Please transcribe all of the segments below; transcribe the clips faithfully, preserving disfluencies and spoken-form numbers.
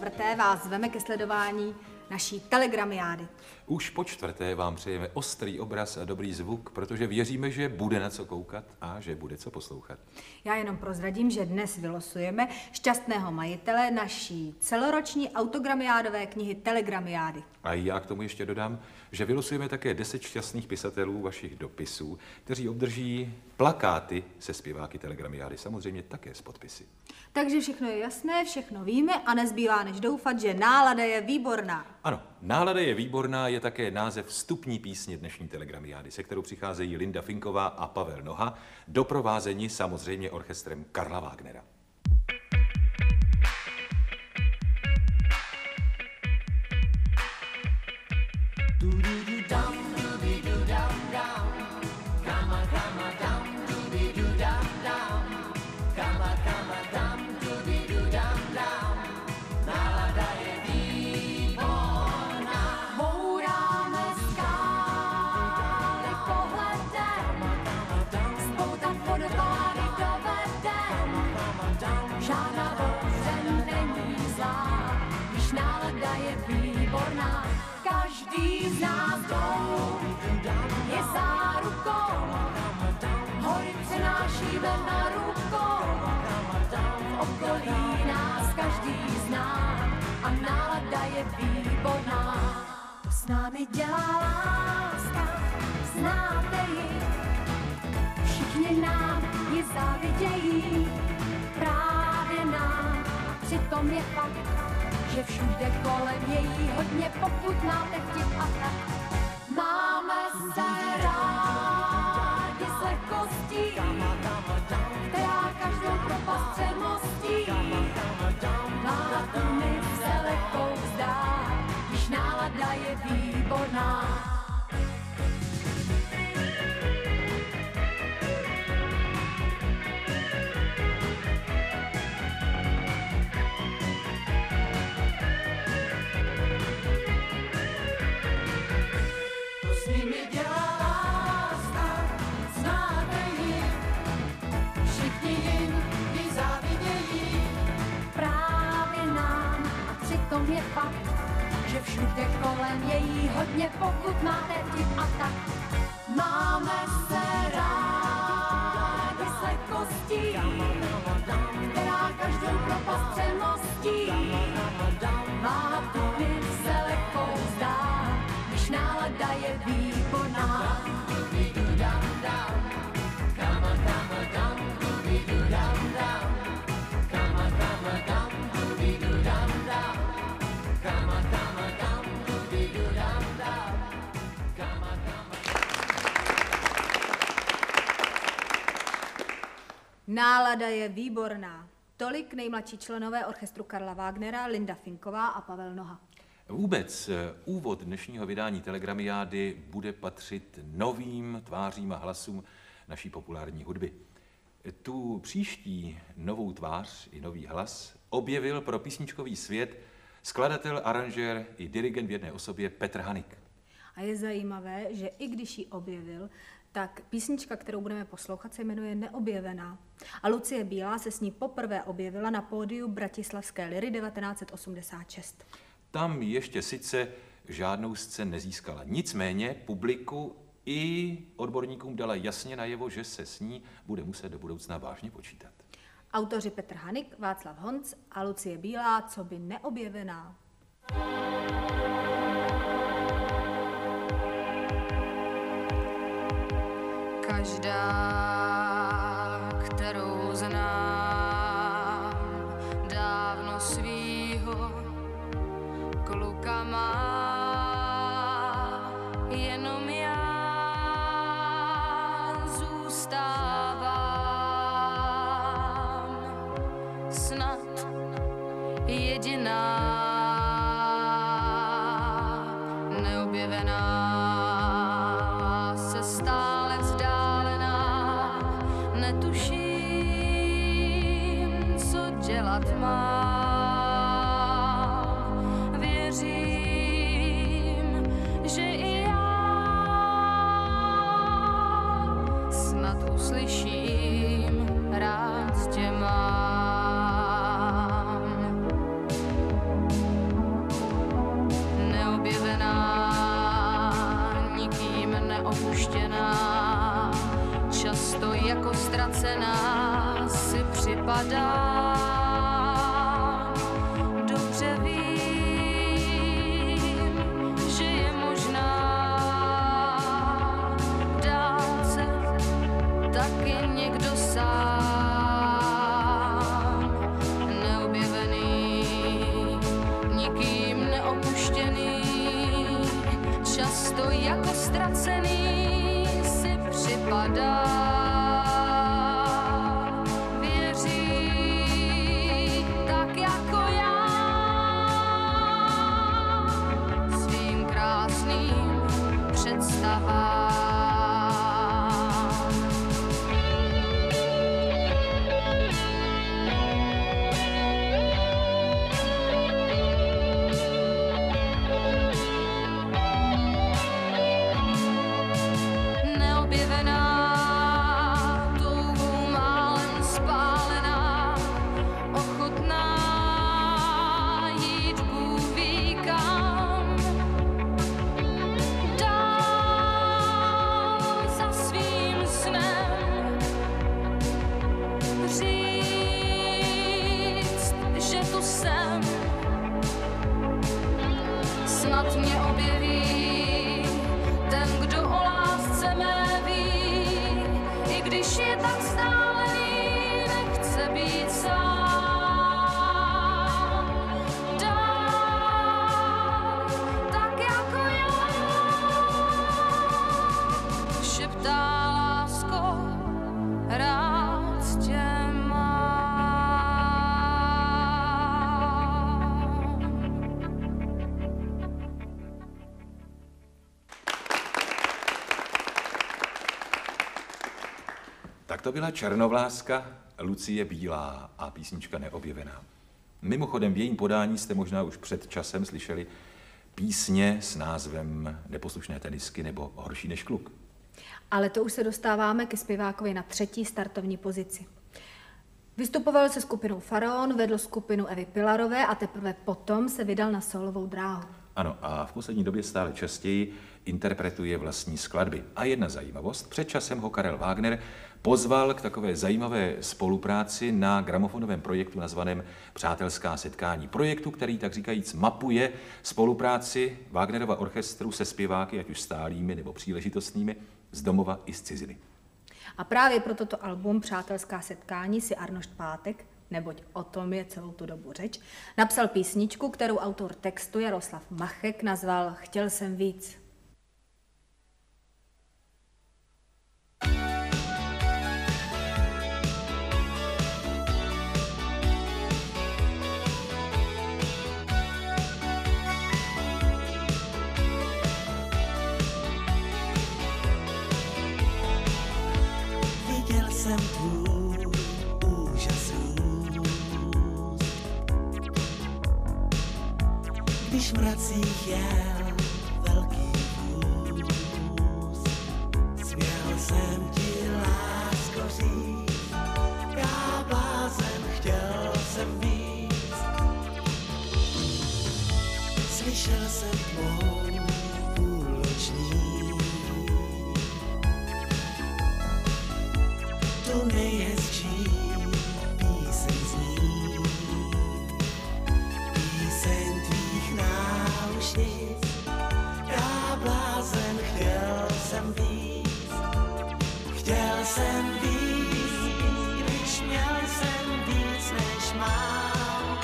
čtvrté vás zveme ke sledování naší telegramiády. Už po čtvrté vám přejeme ostrý obraz a dobrý zvuk, protože věříme, že bude na co koukat a že bude co poslouchat. Já jenom prozradím, že dnes vylosujeme šťastného majitele naší celoroční autogramiádové knihy Telegramiády. A já k tomu ještě dodám, že vylosujeme také deset šťastných pisatelů vašich dopisů, kteří obdrží plakáty se zpěváky Telegramiády, samozřejmě také s podpisy. Takže všechno je jasné, všechno víme a nezbývá než doufat, že nálada je výborná. Ano, nálada je výborná je také název vstupní písně dnešní Telegramiády, se kterou přicházejí Linda Finková a Pavel Noha, doprovázení samozřejmě orchestrem Karla Wagnera. Každý z nás dolů je zárukou, hory přenášíme na rukou, v okolí nás každý zná a nálada je výborná. To s námi dělá láska, znáte ji, všichni nám ji závidějí, právě nám, a přitom je fakt, že všude kolem je jí hodně, pokud máte vtip a tak. Máme se rádi s lehkostí, která každou propast přemostí. Náladu mi se lehkou vzdá, když nálada je výborná. Je fakt, že všude kolem je jí hodně, pokud máte vtip a tak. Máme se rádi s lehkostí, která každou propast přemostí. Náladu mi se lehkou vzdá, když nálada je výborná. Nálada je výborná. Tolik nejmladší členové orchestru Karla Wagnera, Linda Finková a Pavel Noha. Vůbec úvod dnešního vydání Telegramiády bude patřit novým tvářím a hlasům naší populární hudby. Tu příští novou tvář i nový hlas objevil pro písničkový svět skladatel, aranžér i dirigent v jedné osobě Petr Hanik. A je zajímavé, že i když ji objevil, tak písnička, kterou budeme poslouchat, se jmenuje Neobjevená. A Lucie Bílá se s ní poprvé objevila na pódiu Bratislavské liry devatenáct set osmdesát šest. Tam ještě sice žádnou scénu nezískala. Nicméně publiku i odborníkům dala jasně najevo, že se s ní bude muset do budoucna vážně počítat. Autoři Petr Hanik, Václav Honc a Lucie Bílá, co by Neobjevená. Každá, kterou znám, dávno svýho kluka má, jenom já zůstávám snad jediná, neobjevená. Věřím, že i já snad uslyším, rád tě mám. jako ztracená si připadám. Dobře vím, že je možná dát se taky někdo sám. Neobjevený, nikým neopuštěný, často jako ztracený si připadá. Věří tak jako já svým krásným představám. Snad mě objeví ten, kdo o lásce mé ví, i když je tak vzdálený, nechce být sám. Dál, tak jako já, šeptá lásko, rád tě mám. Tak to byla Černovláska Lucie Bílá a písnička Neobjevená. Mimochodem v jejím podání jste možná už před časem slyšeli písně s názvem Neposlušné tenisky nebo Horší než kluk. Ale to už se dostáváme ke zpěvákovi na třetí startovní pozici. Vystupoval se skupinou Faraon, vedl skupinu Evy Pilarové a teprve potom se vydal na sólovou dráhu. Ano, a v poslední době stále častěji interpretuje vlastní skladby. A jedna zajímavost, před časem ho Karel Wagner pozval k takové zajímavé spolupráci na gramofonovém projektu nazvaném Přátelská setkání. Projektu, který, tak říkajíc, mapuje spolupráci Wagnerova orchestru se zpěváky, ať už stálými nebo příležitostnými, z domova i z ciziny. A právě pro toto album Přátelská setkání si Arnošt Pátek, neboť o tom je celou tu dobu řeč, napsal písničku, kterou autor textu Jaroslav Machek nazval Chtěl jsem víc. Viděl jsem tvůj úžasný úst, když v mracích jel velký vůz. Směl jsem ti, lásko, říct, já blázen, chtěl jsem víc. Slyšel jsem tvou půlnoční, tu nejhezčí píseň zní. Píseň tvých náušnic, já blázen, chtěl jsem víc. Chtěl jsem víc, když měl jsem víc, než mám.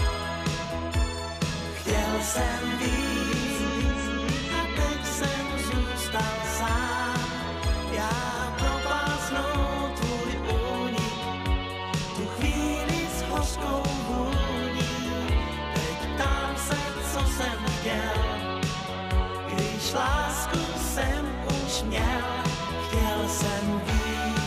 Chtěl jsem víc a teď jsem zůstal sám. Já propásnou tvůj únik, tu chvíli s hořkou vůní. Teď ptám se, co jsem chtěl, když lásku jsem už měl. Chtěl jsem víc.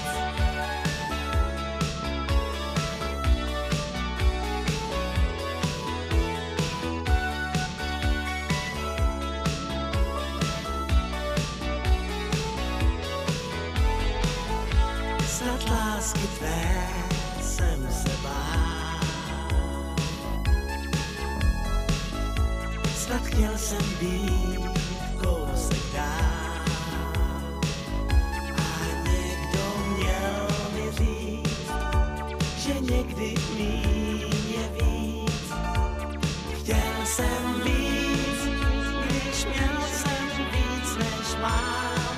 Snad lásky tvé jsem se bál, snad chtěl jsem být kousek dál a někdo měl mi říct, někdy míň je víc. Chtěl jsem víc, když měl jsem víc, než mám.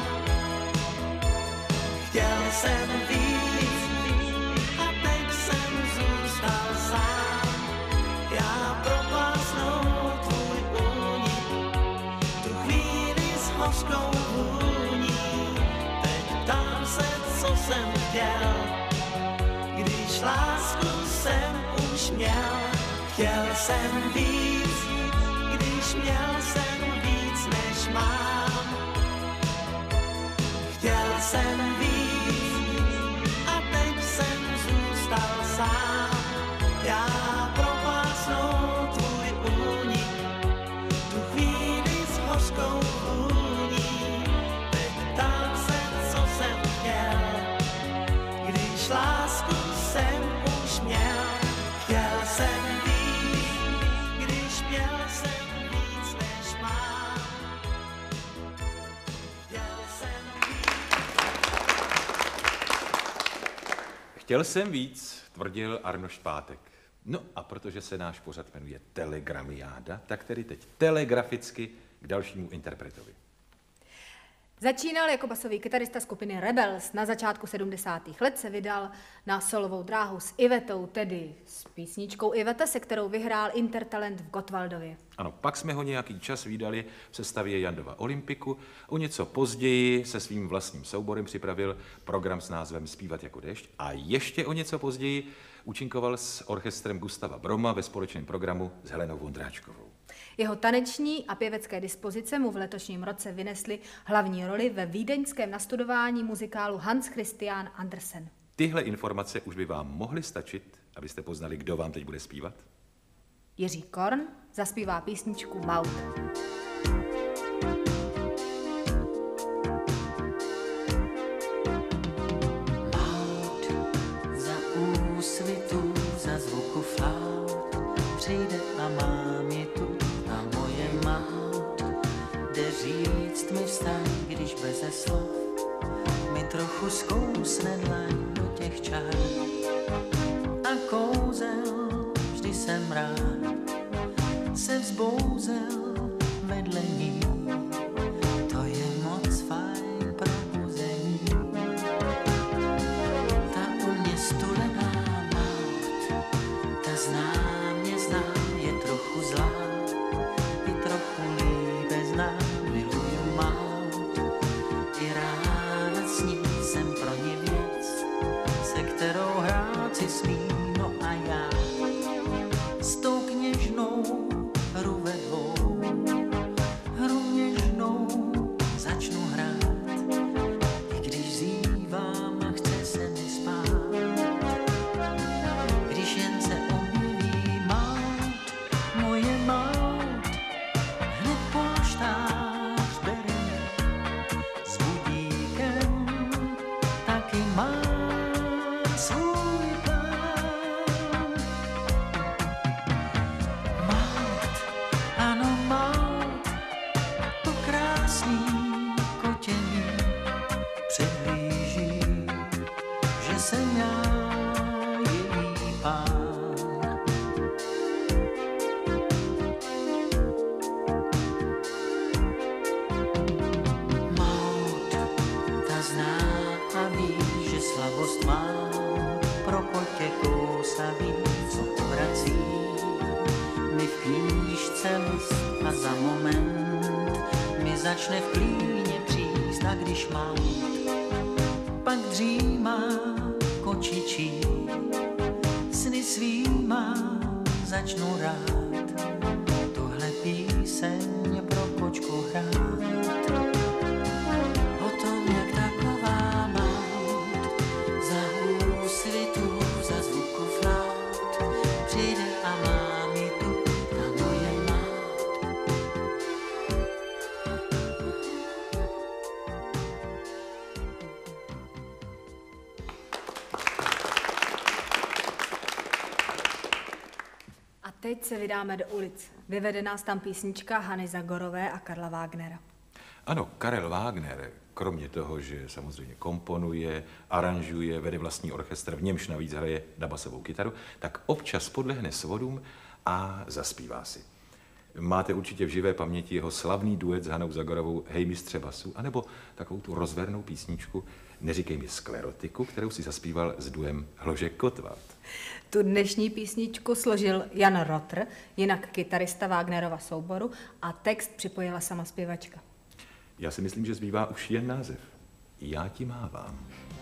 Chtěl jsem víc a teď jsem zůstal sám. Já propásnou tvůj únik, tu chvíli s hořkou vůní. Teď ptám se, co jsem chtěl, když lásku jsem už měl. Chtěl jsem víc, když měl jsem víc, než mám. Chtěl jsem víc a teď jsem zůstal sám. Já propásnou tvůj únik, tu chvíli s hořkou vůní. Teď ptám se, co jsem chtěl, když lásku jsem už měl. Chtěl jsem víc, když měl jsem víc, než mám. Chtěl jsem Chtěl jsem víc, tvrdil Arnošt Špátek. No a protože se náš pořad jmenuje Telegramiáda, tak tedy teď telegraficky k dalšímu interpretovi. Začínal jako basový kytarista skupiny Rebels. Na začátku sedmdesátých let se vydal na solovou dráhu s Ivetou, tedy s písničkou Iveta, se kterou vyhrál Intertalent v Gottwaldově. Ano, pak jsme ho nějaký čas vydali v sestavě Jandova Olympiku. O něco později se svým vlastním souborem připravil program s názvem Zpívat jako déšť a ještě o něco později účinkoval s orchestrem Gustava Broma ve společném programu s Helenou Vondráčkovou. Jeho taneční a pěvecké dispozice mu v letošním roce vynesly hlavní roli ve vídeňském nastudování muzikálu Hans Christian Andersen. Tyhle informace už by vám mohly stačit, abyste poznali, kdo vám teď bude zpívat? Jiří Korn zaspívá písničku Maut. Maut za úsvitu, za zvuku flaut, přijde a mám je tu a moje maut. Jde říct mi vstaň, když beze slov mi trochu zkousne dlaň do těch čar. A kouzel, vždy jsem rád, se vzbouzel vedle ní. To je moc fajn probuzení. Ta u mě studená maut, ta zná mě zná, je trochu zlá, i trochu líbezná, miluju maut. I ráda s ní jsem pro ně věc, se kterou hrát si smí, no a já s tou kněžnou hru ve dvou, hru něžnou začnu hrát, i když zívám a chce se mi spát. Když jen se objeví maut, moje maut, hned poštář bere s budíkem, taky má svůj plán. Maut, ano maut, to krásný kotění předhlíží, že jsem já její pán. Maut, ta zná a ví, že slabost má pro kotě kousavý, co obrací mi v knížce list a za moment mi začne v klíně příst. A když mám, pak dřímá kočičí, sny svýma začnu rád, tuhle píseň pro kočku hrát. O tom, jak taková maut za úsvitu, za zvuku flaut přijde a má mi tu ta moje maut. A teď se vydáme do ulic. Vyvede nás tam písnička Hany Zagorové a Karla Wagnera. Ano, Karel Wagner, kromě toho, že samozřejmě komponuje, aranžuje, vede vlastní orchestr, v němž navíc hraje na basovou kytaru, tak občas podlehne svodům a zaspívá si. Máte určitě v živé paměti jeho slavný duet s Hanou Zagorovou Hej mistře basu, anebo takovou tu rozvernou písničku Neříkej mi sklerotiku, kterou si zaspíval s duem Hložek Kotvat. Tu dnešní písničku složil Jan Rotr, jinak kytarista Wagnerova souboru, a text připojila sama zpěvačka. Já si myslím, že zbývá už jen název. Já ti mávám.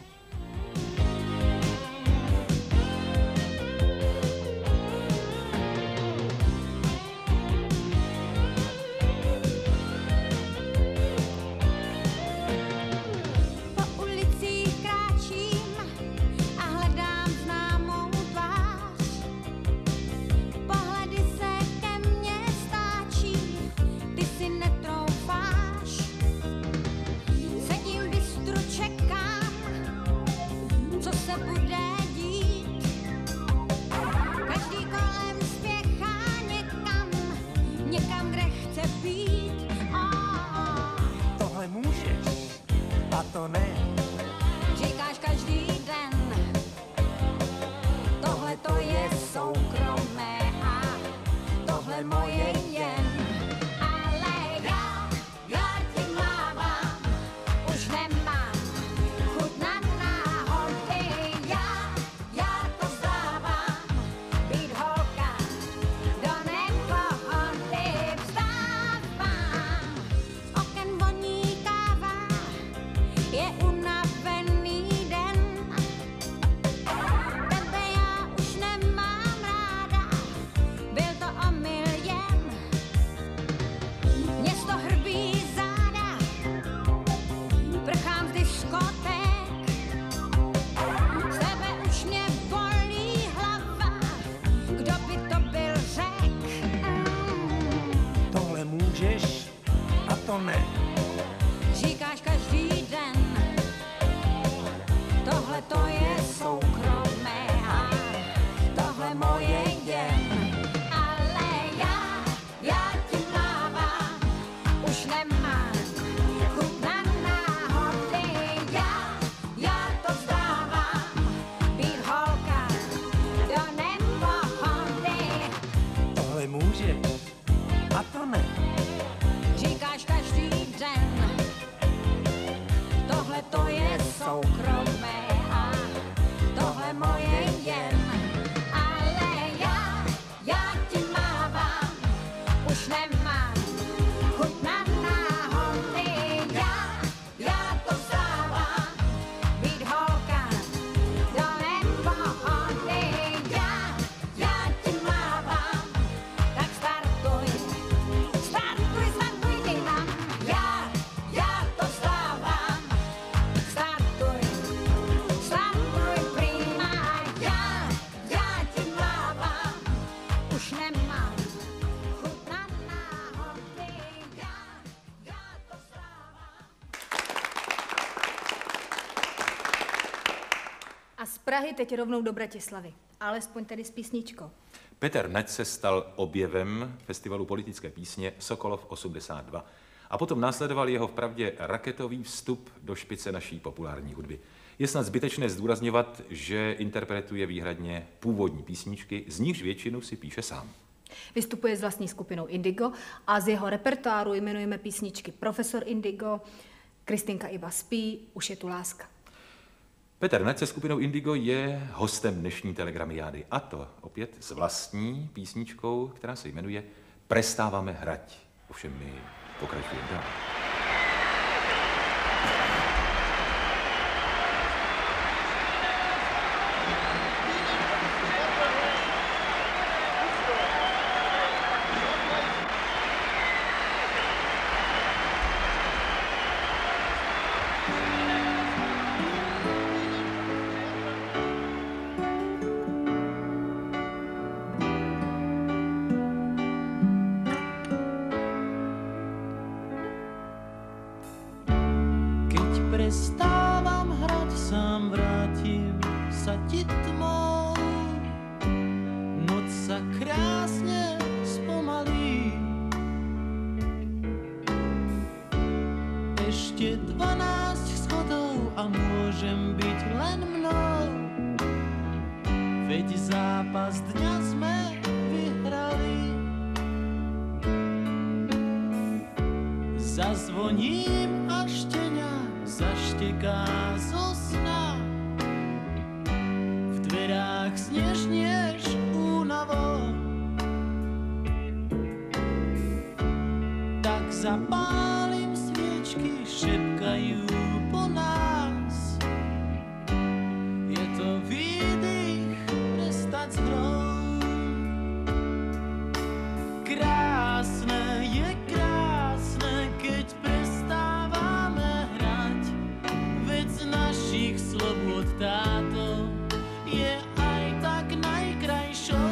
A z Prahy teď rovnou do Bratislavy, alespoň tedy s písničkou. Petr Nať se stal objevem festivalu politické písně Sokolov osmdesát dva a potom následoval jeho vpravdě raketový vstup do špice naší populární hudby. Je snad zbytečné zdůrazňovat, že interpretuje výhradně původní písničky, z nichž většinu si píše sám. Vystupuje s vlastní skupinou Indigo a z jeho repertoáru jmenujeme písničky Profesor Indigo, Kristýnka Iba spí, Už je tu láska. Petr Nať se skupinou Indigo je hostem dnešní telegramiády, a to opět s vlastní písničkou, která se jmenuje Prestáváme hrať. Ovšem my pokračujeme dál. Prestávam hrať, sám vrátim sa ti tmou. Noc sa krásne spomalí. Ešte dvanásť zápas dňa sme vyhrali. Zazvoním a šteňa zašteká zo sna. V dverách snežnieš únavo. Tak zapálim sviečky, šepkajú po nás. Je to výdych, prestať s hrou. Krásne je krásne, keď prestávame hrať. Veď z našich slobod táto je aj tak najkrajšou.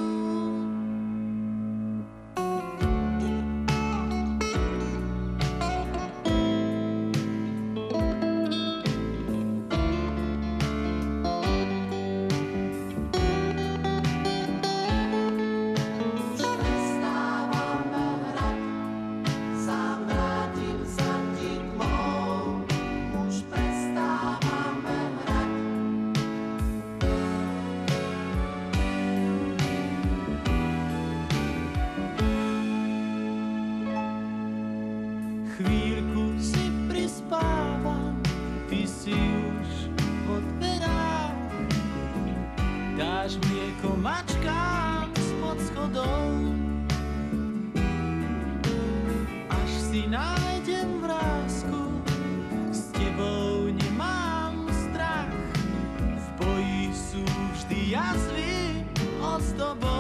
Chvíľku si prispávam, ty si už po dverách. Dáš mlieko mačkám spod schodov. Až si nájdem vrásku, s tebou nemám strach. V boji sú vždy jazvy ozdobou.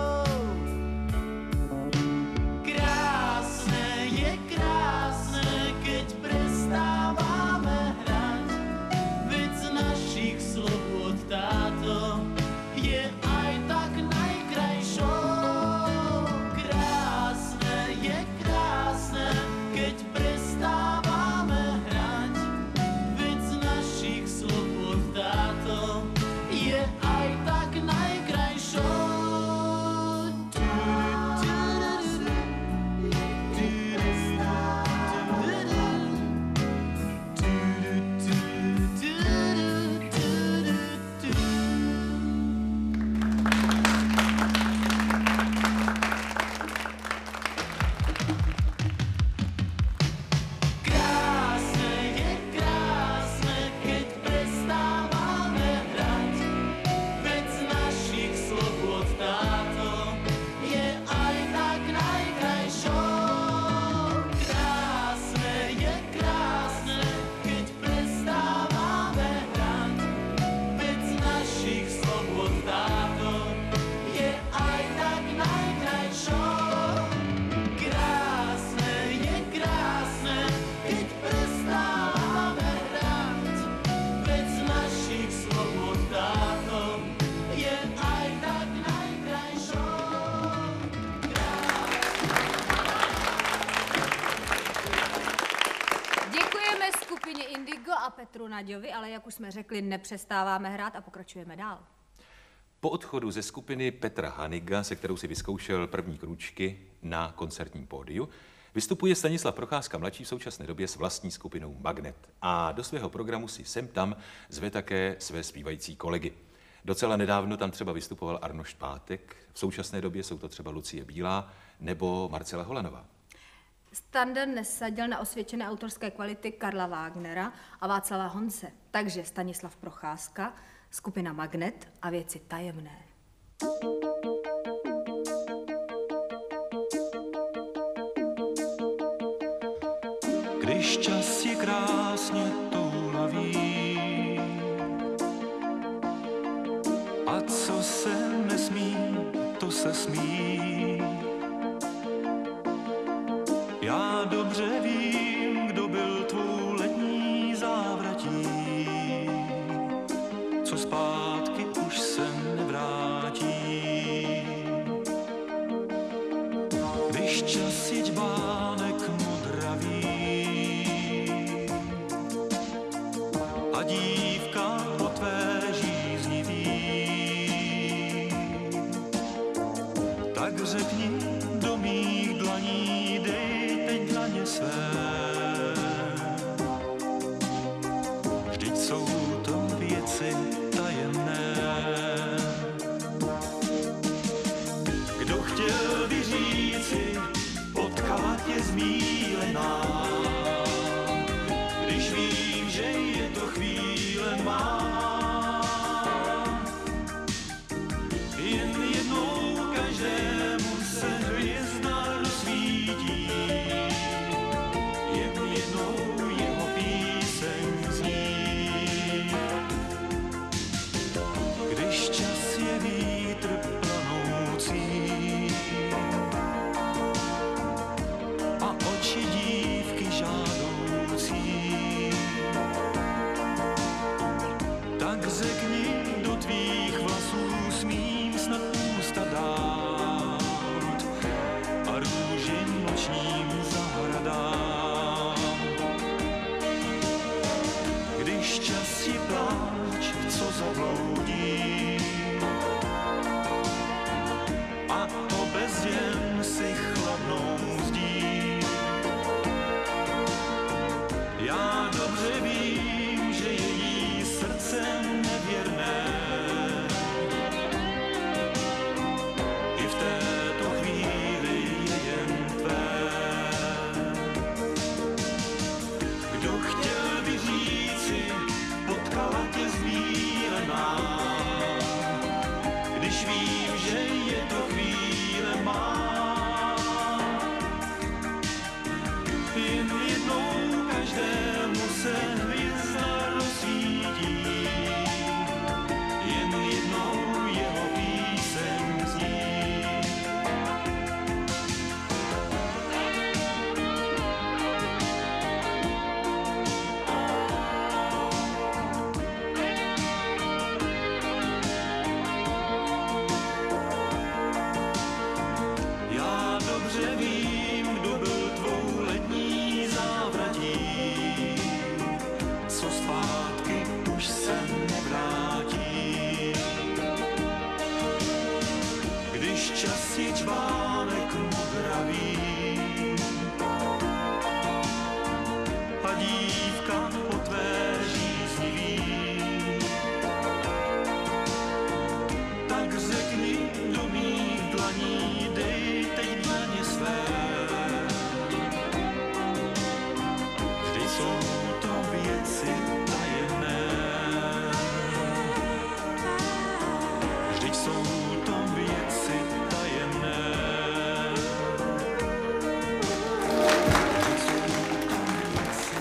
Petru Naďovi, ale jak už jsme řekli, nepřestáváme hrát a pokračujeme dál. Po odchodu ze skupiny Petra Haniga, se kterou si vyzkoušel první krůčky na koncertním pódiu, vystupuje Stanislav Procházka mladší v současné době s vlastní skupinou Magnet. A do svého programu si sem tam zve také své zpívající kolegy. Docela nedávno tam třeba vystupoval Arnošt Pátek, v současné době jsou to třeba Lucie Bílá nebo Marcela Holanová. Standa nesadil na osvědčené autorské kvality Karla Wagnera a Václava Honce, takže Stanislav Procházka, skupina Magnet a věci tajemné. Když čas je krásně toulavý a co se nesmí, to se smí. Já dobře vím, kdo byl tvou letní závratí, co zpátky už se nevrátí. Když čas je dbánek modravý a dívka o tvé žízni ví, tak řekni do mých dlaní, dej teď dlaně své. Vždyť jsou to věci tajemné. změná. Když vím, že je to chvíle má, jen jednou každému se hvězda rozsvítí, jen jednou jeho píseň zní. Když čas je vítr planoucí a oči dívky žádoucí, tak řekni, do tvých vlasů smím snad ústa dát a růži nočním zahradám. Když čas ji pláč, co zabloudí a obezděn si chladnou zdí. Já dobře vím, že její srdce nevěrné i v této chvíli je jen tvé. Kdo chtěl by říci, potkala tě zmílená, když vím, že je to chvíle má. Jen jednou každému se hvězda rozsvítí, jen jednou jeho píseň zní. Já dobře vím, kdo byl tvou letní závratí, co zpátky už se nevrátí. Když čas je čvánek modravý a dívka po tvé žízni ví, tak řekni do mých dlaní, dej teď dlaně své. Vždyť jsou to věci tajemné, vždyť jsou to věci tajemné. Vždyť jsou to věci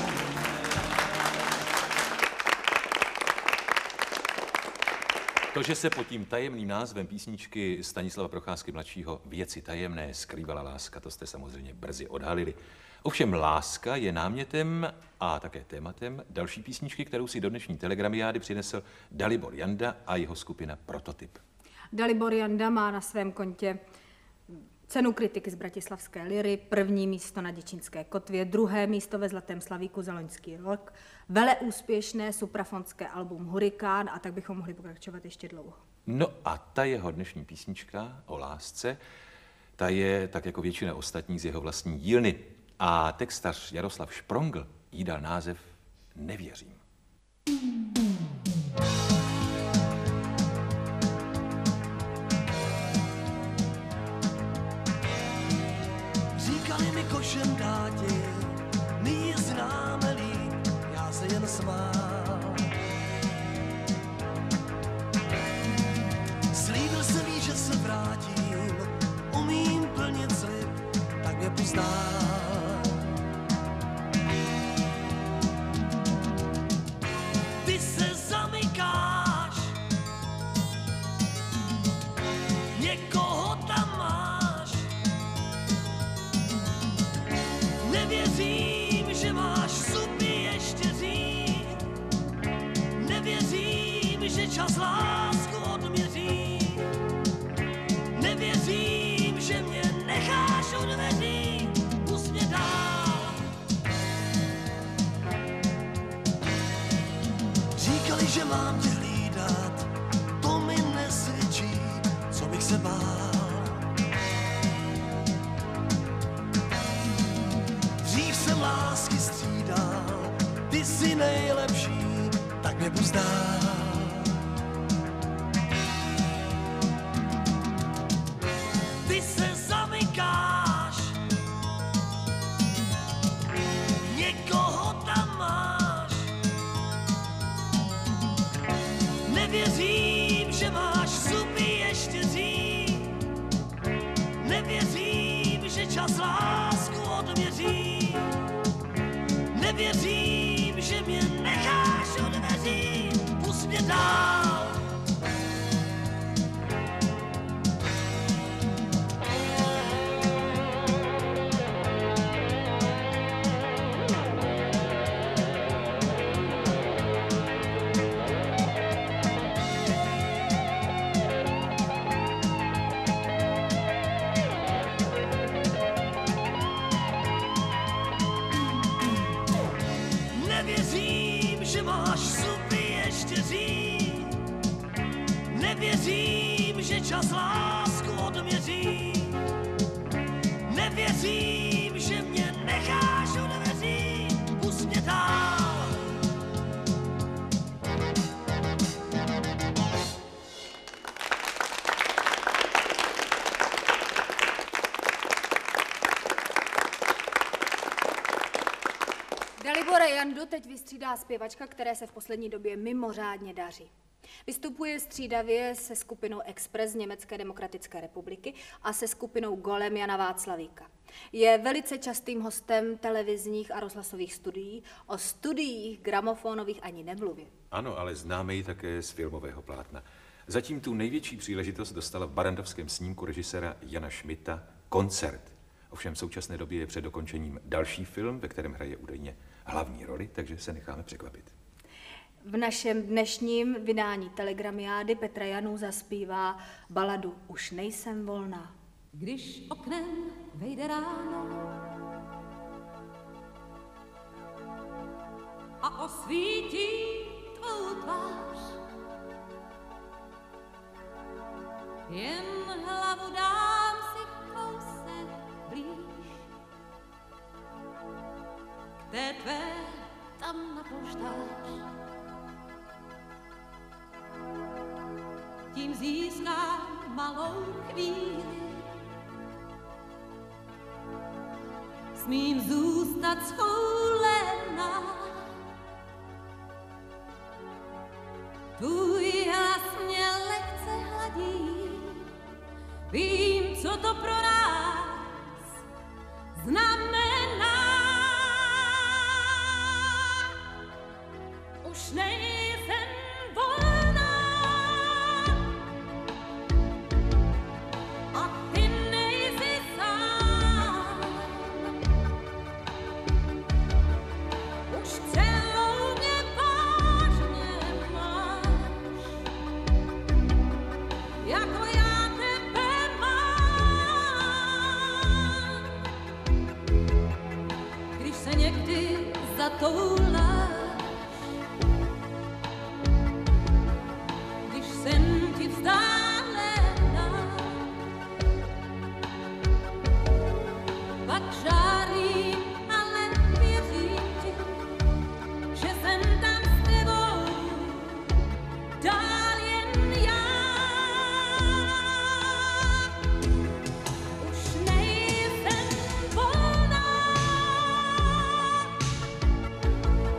To, že se pod tím tajemným názvem písničky Stanislava Procházky mladšího Věci tajemné skrývala láska, to jste samozřejmě brzy odhalili. Ovšem láska je námětem a také tématem další písničky, kterou si do dnešní telegramiády přinesl Dalibor Janda a jeho skupina Prototyp. Dalibor Janda má na svém kontě cenu kritiky z Bratislavské liry, první místo na Děčínské kotvě, druhé místo ve Zlatém slavíku za loňský rok, veleúspěšné suprafonské album Hurikán a tak bychom mohli pokračovat ještě dlouho. No a ta jeho dnešní písnička o lásce, ta je tak jako většina ostatních z jeho vlastní dílny. A textař Jaroslav Šprongl jí dal název Nevěřím. Říkali mi košem dáti, my ji známe líp, já se jen smál. Slíbil jsem jí, že se vrátím, umím plnit slib, tak mě pozná. Ty se zamykáš, někoho tam máš. Nevěřím, že máš zuby ještě říct. Nevěřím, že čas lásku odměří. Nevěřím, že mě necháš u dveří. Pust mě dál. Říkali, že mám tě hlídat, to mi nesvědčí, co bych se bál. Dřív jsem lásky střídal, ty jsi nejlepší, tak mě pust dál. Ty se zamykáš, mi čas lásku odměří. Nevěřím, že mě necháš u dveří, pust mě dál. Dalibora Jandu teď vystřídá zpěvačka, které se v poslední době mimořádně daří. Vystupuje střídavě se skupinou Express z Německé demokratické republiky a se skupinou Golem Jana Václavíka. Je velice častým hostem televizních a rozhlasových studií, o studiích gramofónových ani nemluvě. Ano, ale známe ji také z filmového plátna. Zatím tu největší příležitost dostala v barandovském snímku režiséra Jana Šmita Koncert. Ovšem v současné době je před dokončením další film, ve kterém hraje údajně hlavní roli, takže se necháme překvapit. V našem dnešním vydání Telegramiády Petra Janů zaspívá baladu Už nejsem volná. Když oknem vejde ráno a osvítí tvou tvář, jen hlavu dám si kousek blíž k té tvé tam na polštář. Tím získám malou chvíli, smím zůstat schoulena. Tvůj hlas mě lehce hladí, vím, co to pro nás znamená. Už nejsem volná a ty nejsi sám. Už celou mě vážně máš, jako já tebe mám. Když se někdy zatouláš, když jsem ti vzdálená, pak žárím, ale věřím ti, že jsem tam s tebou dál jen já. Už nejsem volná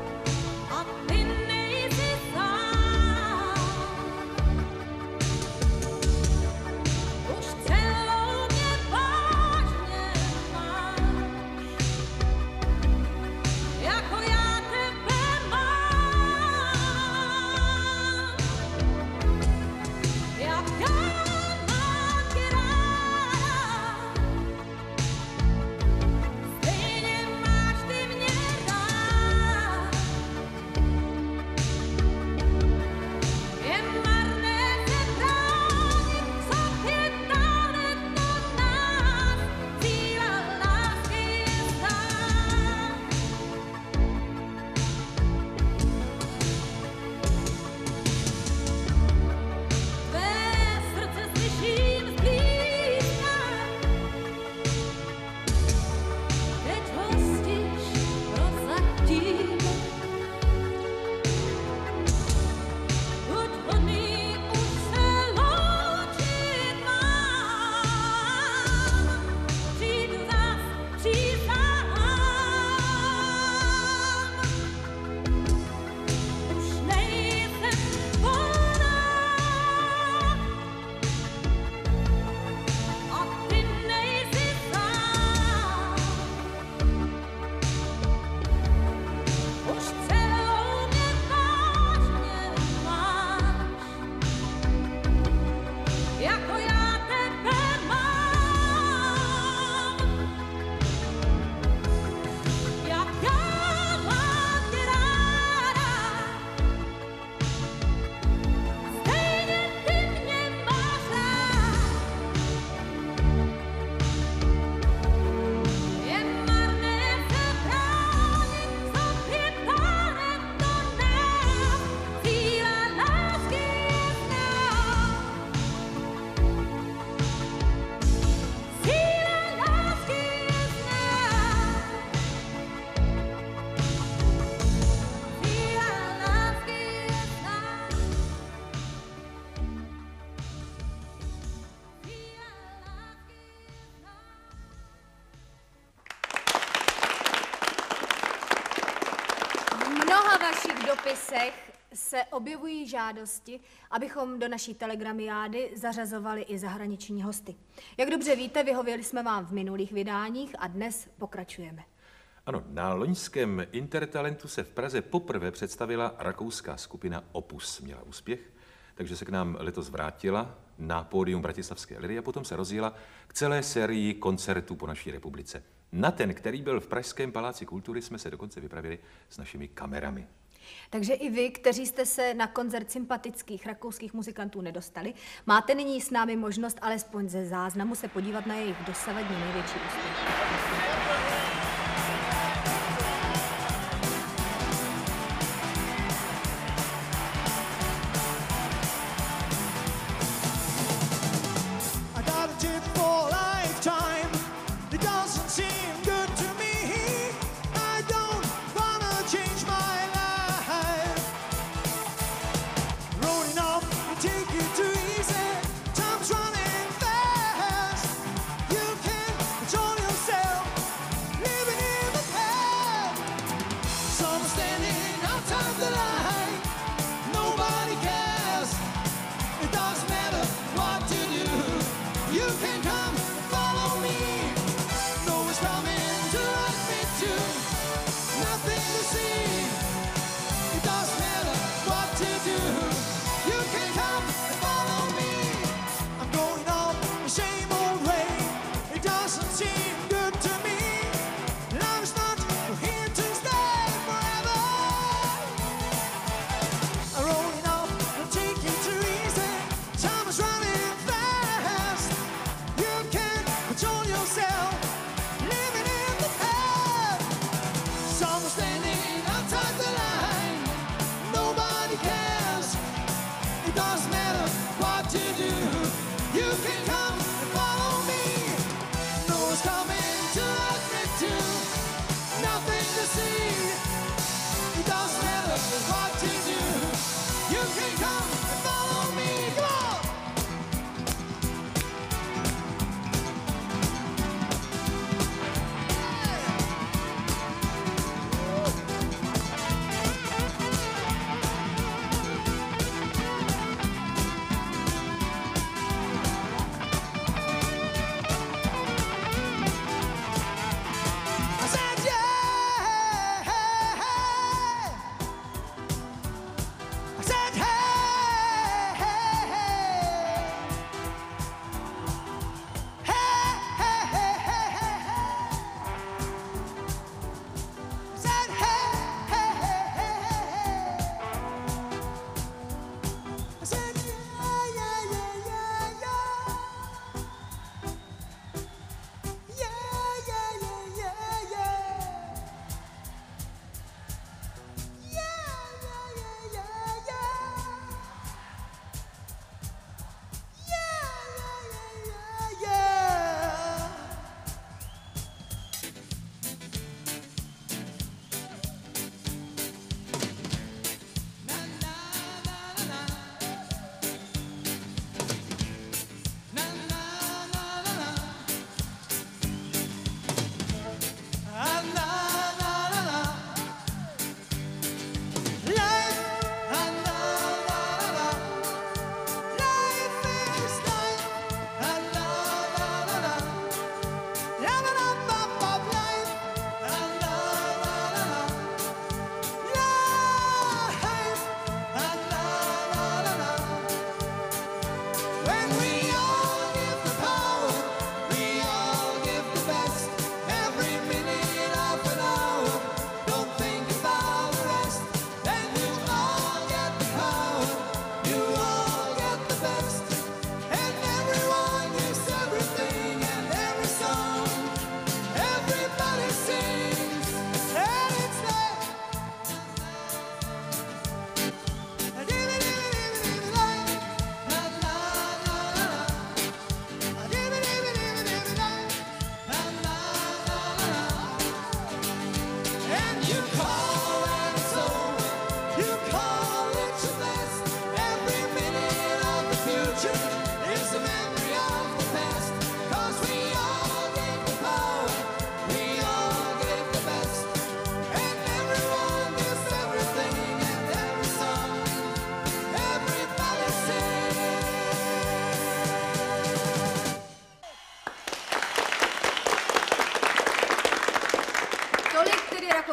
dopisech se objevují žádosti, abychom do naší telegramiády zařazovali i zahraniční hosty. Jak dobře víte, vyhověli jsme vám v minulých vydáních a dnes pokračujeme. Ano, na loňském Intertalentu se v Praze poprvé představila rakouská skupina Opus. Měla úspěch, takže se k nám letos vrátila na pódium Bratislavské liry a potom se rozjela k celé sérii koncertů po naší republice. Na ten, který byl v Pražském paláci kultury, jsme se dokonce vypravili s našimi kamerami. Takže i vy, kteří jste se na koncert sympatických rakouských muzikantů nedostali, máte nyní s námi možnost alespoň ze záznamu se podívat na jejich dosavadní největší úspěch.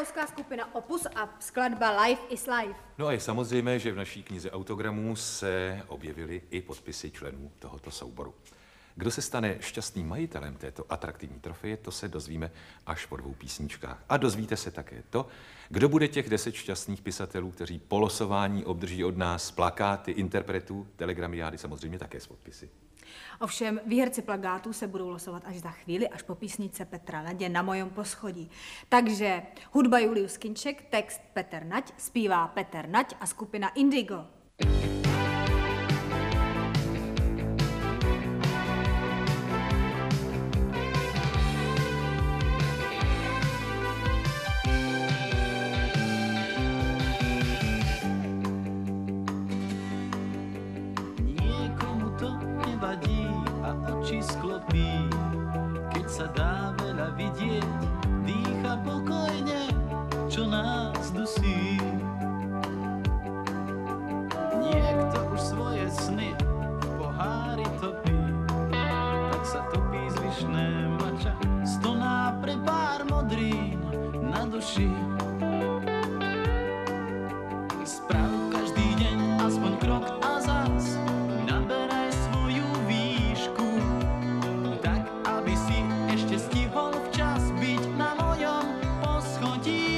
polská skupina Opus a skladba Life is Life. No a je samozřejmé, že v naší knize autogramů se objevily i podpisy členů tohoto souboru. Kdo se stane šťastným majitelem této atraktivní trofeje, to se dozvíme až po dvou písničkách. A dozvíte se také to, kdo bude těch deset šťastných pisatelů, kteří po losování obdrží od nás plakáty interpretů telegramiády, samozřejmě také s podpisy. Ovšem, výherci plakátů se budou losovat až za chvíli, až po písnice Petra Nadě Na mojom poschodí. Takže hudba Julius Kinček, text Petr Nať, zpívá Petr Nať a skupina Indigo. Keď sa dá veľa vidieť, dýcha pokojne, čo nás dusí. Niekto už svoje sny v pohári topí, tak sa topí zvyšné mača, stoná pre pár modrín na duši. Sprav každý deň aspoň krok a zás, naberaj svoju výšku, tak aby si ešte stihol včas byť na mojom poschodí.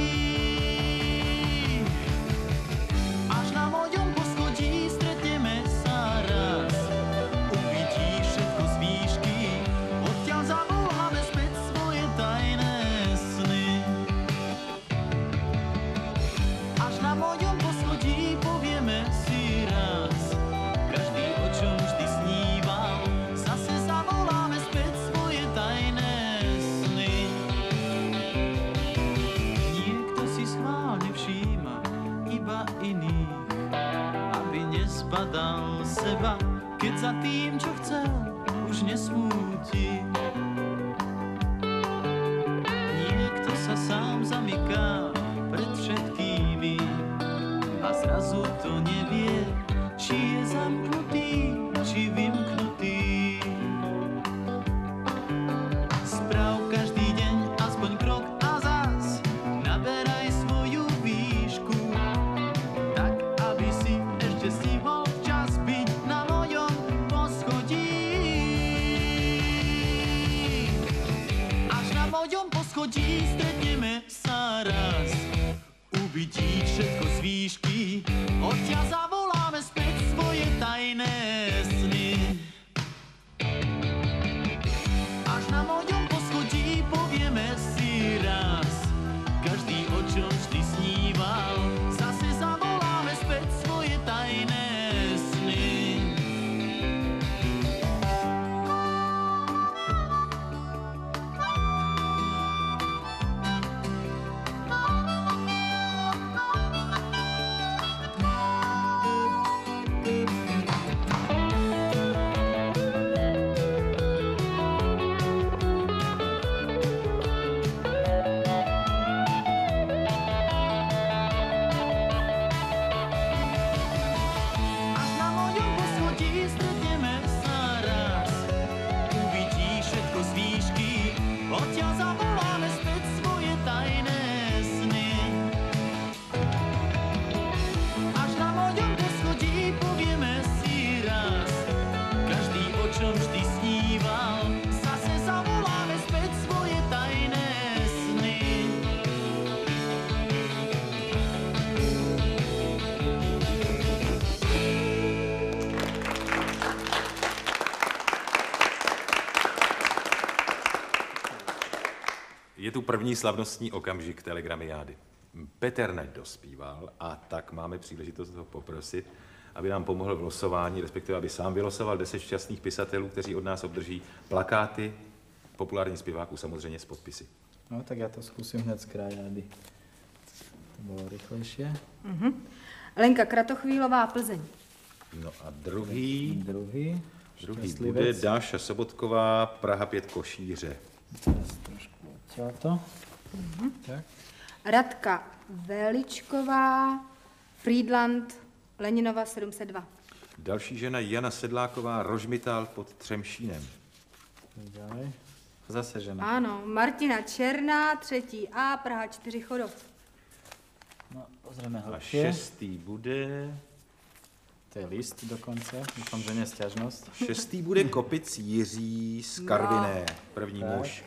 Až na mojom poschodí stretneme sa raz, uvidíš všetko z výšky, odtiaľ zavoláme späť svoje tajné sny. Až na mojom poschodí povieme si raz, každý o čom vždy sníval, zase zavoláme späť svoje tajné sny. Niekto si schválne všíma iba iných, aby nespadal seba, keď za tým, čo chcel, už nesmúti. Niekto sa sám zamyká pred všetkými a zrazu to nevie, či je zamknutý, či vymknutý. Sprav každý deň aspoň krok a zás, naberaj svoju výšku, tak aby si ešte stihol včas byť na mojom poschodí. Až na mojom poschodí stretneme sa raz, uvidíš všetko z výšky, odtiaľ zavoláme späť svoje tajné sny. Až na mojom poschodí povieme si raz, každý o čom vždy sníval, zase zavoláme späť svoje tajné sny. Až na mojom poschodí stretneme sa raz, uvidíš všetko z výšky, odtiaľ zavoláme späť svoje tajné sny. Až na mojom poschodí povieme si raz, každý o čom vždy sníval, zase zavoláme späť svoje tajné sny. Je tu první slavnostní okamžik telegramiády. Petr Nať dospíval a tak máme příležitost ho poprosit, aby nám pomohl v losování, respektive aby sám vylosoval deset šťastných pisatelů, kteří od nás obdrží plakáty populárních zpěváků, samozřejmě s podpisy. No tak ja to skúsim hneď z kraja, aby to bolo rýchlejšie. Lenka Kratochvílová, Plzeň. No a druhý, Druhý. druhý šťastlivec. bude Dáša Sobotková, Praha pět Košíře. Teraz trošku odtiaľto. Tak. Radka Veličková, Friedland, Leninova sedm set dva. Další žena Jana Sedláková, Rožmitál pod Třemšínem. Ďalej. Zase žena. Ano, Martina Černá, třetí A, Praha čtyři Chodov. No, pozrieme A hlbšie. šestý bude... To je list dokonce, dúfam, že nie sťažnosť. Šestý bude Kopic Jiří z Karviné, první Tak. muž.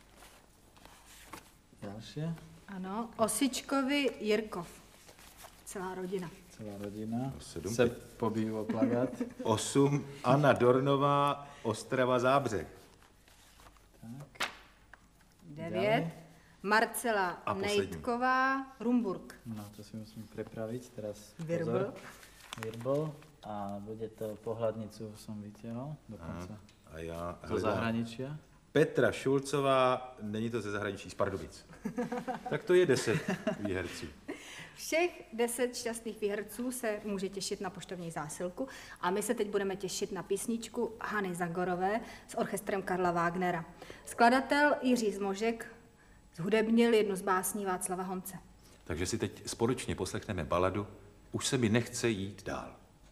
Ďalšie, Ano, Osičkovi Jirkov. Celá rodina. celá rodina. Sedm, Se teď. pobíjú o plagát. Osm Anna Dornová, Ostrava Zábřeh. Tak. Devět. Marcela A poslední. Nejtková, Rumburg. No, to si musím prepraviť teraz. Virbl. Pozor. Virbl. A bude to pohľadnicu som vytiahol dokonca. A já Zo hledám zahraničia. Petra Šulcová, není to ze zahraničí, z Pardubic. Tak to je deset výherců. Všech deset šťastných výherců se může těšit na poštovní zásilku a my se teď budeme těšit na písničku Hany Zagorové s orchestrem Karla Wagnera. Skladatel Jiří Zmožek zhudebnil jednu z básní Václava Honce. Takže si teď společně poslechneme baladu Už se mi nechce jít dál.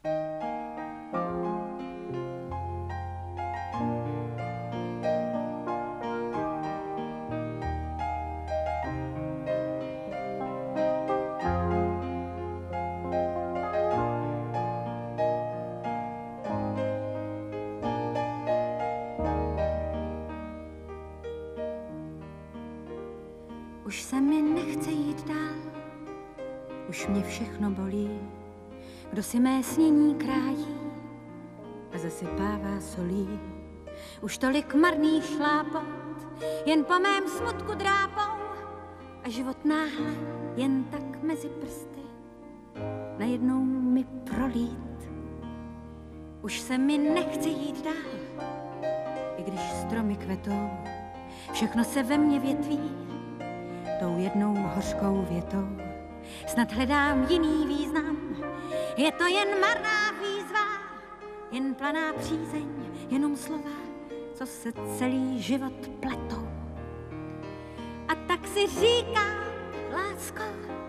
Už se mi nechce jít dál, už mě všechno bolí. Kdo si mé snění krájí a zasypává solí. Už tolik marný šlápot, jen po mém smutku drápou a život náhle jen tak mezi prsty najednou mi prolít. Už se mi nechce jít dál, i když stromy kvetou, všechno se ve mně větví tou jednou hořkou větou. Snad hledám jiný význam, je to jen marná výzva, jen planá přízeň, jenom slova, co se celý život pletou. A tak si říkám, lásko,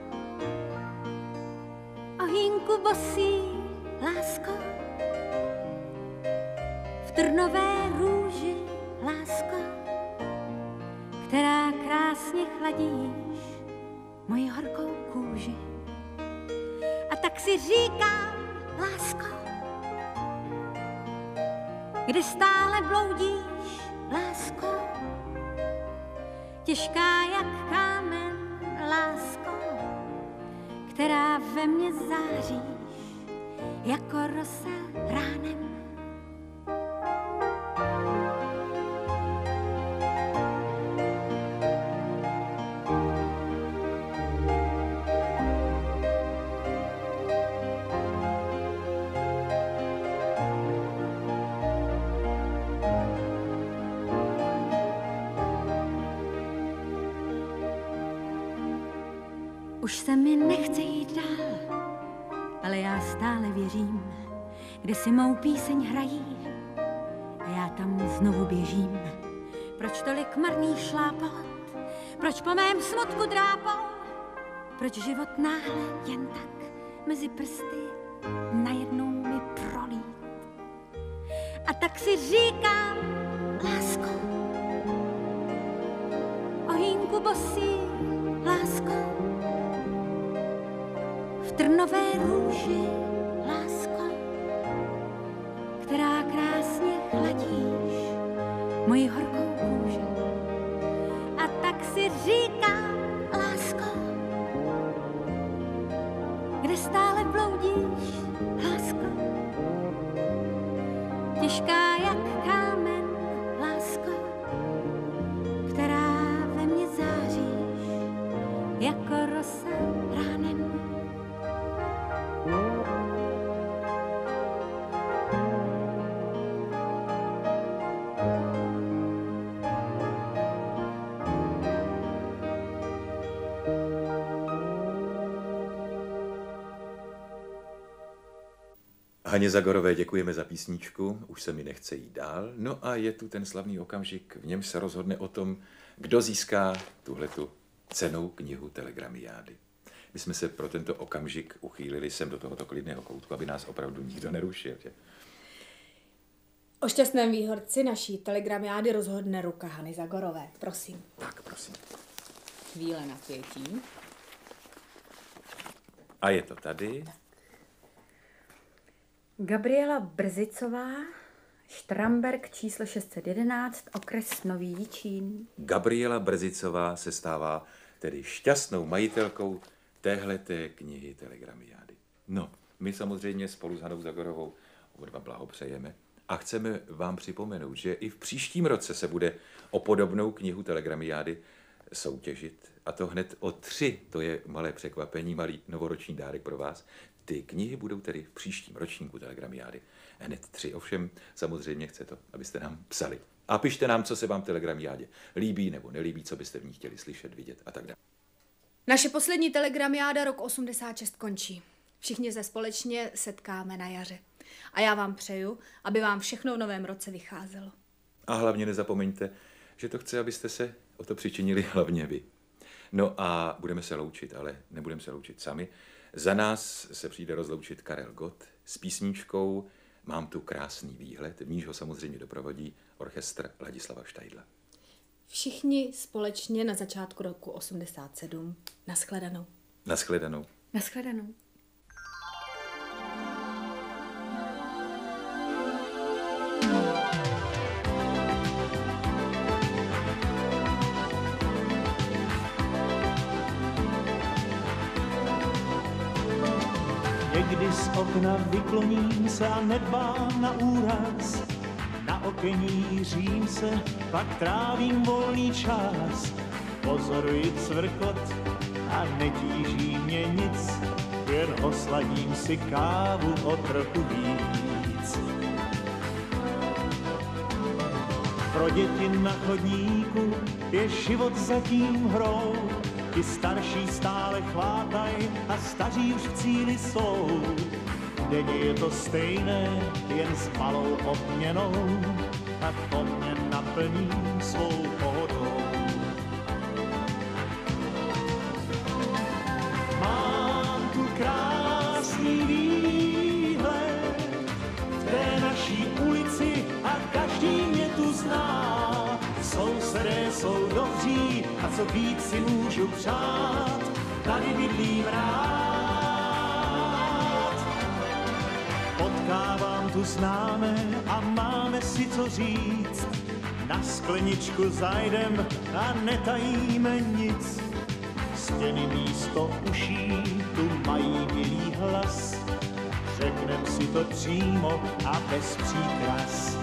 ohýnku bosý, lásko, v trnové růži, lásko, která krásně chladíš moji horkou kůži. A tak si říkám, lásko, kde stále bloudíš, lásko, těžká jak kámen, lásko, která ve mně záříš jako rosa ránem. Už se mi nechce jít dál, ale já stále věřím, kde si mou píseň hrají a já tam znovu běžím. Proč tolik marný šlápot, proč po mém smutku drápou, proč život náhle jen tak mezi prsty najednou mi prolít. A tak si říkám, lásko, ohýnku bosý, lásko, v trnové růži, lásko, která krásně chladíš moji horkou kůži. A tak si říkám, lásko, kde stále bloudíš, lásko, těžká jak kámen, lásko, která ve mně záříš jako rosa ránem. Haně Zagorové děkujeme za písničku, už se mi nechce jít dál. No a je tu ten slavný okamžik, v němž se rozhodne o tom, kdo získá tuhletu cennou knihu Telegramiády. My jsme se pro tento okamžik uchýlili sem do tohoto klidného koutku, aby nás opravdu nikdo nerušil. Že? O šťastném výherci naší telegramiády rozhodne ruka Hany Zagorové. Prosím. Tak, prosím. Chvíle napětí. A je to tady. Gabriela Brzicová, Štramberk číslo šest set jedenáct, okres Nový Jičín. Gabriela Brzicová se stává tedy šťastnou majitelkou téhleté knihy telegramiády. No, my samozřejmě spolu s Hanou Zagorovou oba dva blahopřejeme a chceme vám připomenout, že i v příštím roce se bude o podobnou knihu telegramiády soutěžit. A to hned o tři, to je malé překvapení, malý novoroční dárek pro vás. Ty knihy budou tedy v příštím ročníku telegramiády. Hned tři, ovšem samozřejmě chce to, abyste nám psali. A pište nám, co se vám telegramiádě líbí nebo nelíbí, co byste v ní chtěli slyšet, vidět a tak dále. Naše poslední telegramiáda rok osmdesát šest končí. Všichni se společně setkáme na jaře. A já vám přeju, aby vám všechno v novém roce vycházelo. A hlavně nezapomeňte, že to chce, abyste se o to přičinili hlavně vy. No a budeme se loučit, ale nebudeme se loučit sami. Za nás se přijde rozloučit Karel Gott s písničkou Mám tu krásný výhled, v níž ho samozřejmě doprovodí orchestr Ladislava Štajdla. Všichni společně na začátku roku osmdesát sedm. Naschledanou. Naschledanou. Naschledanou. Někdy z okna vykloním se a nedbám na úraz, na okenířím se, pak trávím volný čas. Pozoruji cvrkot a netíží mě nic, jen osladím si kávu o trochu víc. Pro děti na chodníku je život zatím hrou, ti starší stále chvátaj a staří už v cíli jsou. Denně je to stejné, jen s malou odměnou, a to mě naplní svou pohodou. Mám tu krásný výhled v té naší ulici a každý mě tu zná. Sousedé jsou dobří a co víc si můžu přát, tady bydlím rád. Potkávám tu známé a máme si co říct, na skleničku zajdem a netajíme nic. Stěny místo uší tu mají milý hlas, řeknem si to přímo a bez příkras.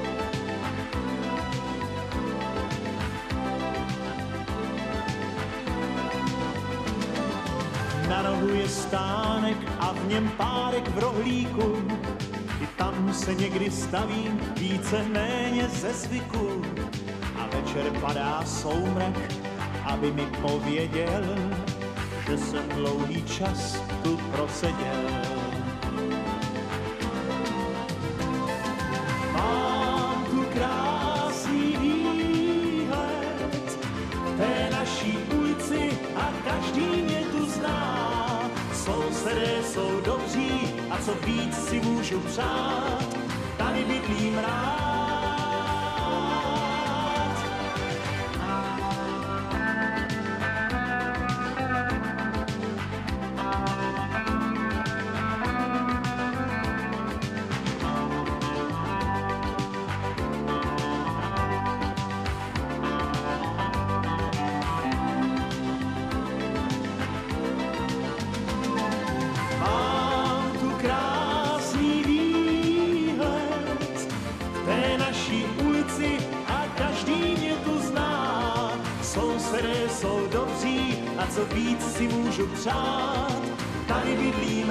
Na rohu je stánek a v něm párek v rohlíku, i tam se někdy stavím více méně ze zvyku. A večer padá soumrak, aby mi pověděl, že jsem dlouhý čas tu proseděl. Mám tu krásný výhled té naší ulici a každý mě tu zná. Sousedé jsou dobří a co víc si můžu přát, tady bydlím rád. A co víc si můžu přát, tady bydlím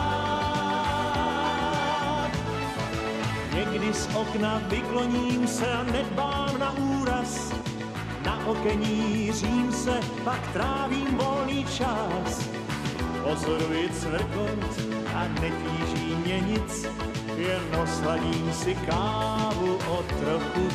rád. Někdy z okna vykloním se a nedbám na úraz, na okenířím se, pak trávím volný čas. Pozoruji cvrkot a netíží mě nic, jen osladím si kávu o trochu